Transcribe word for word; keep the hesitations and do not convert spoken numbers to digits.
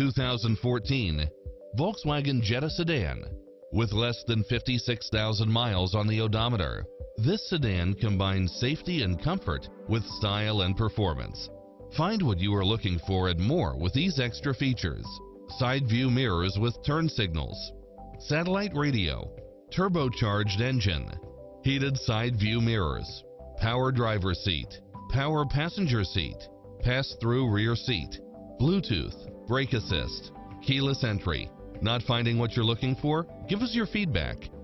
two thousand fourteen Volkswagen Jetta Sedan. With less than fifty-six thousand miles on the odometer, this sedan combines safety and comfort with style and performance. Find what you are looking for and more with these extra features: side view mirrors with turn signals, satellite radio, turbocharged engine, heated side view mirrors, power driver seat, power passenger seat, pass-through rear seat, Bluetooth, brake assist, keyless entry. Not finding what you're looking for? Give us your feedback.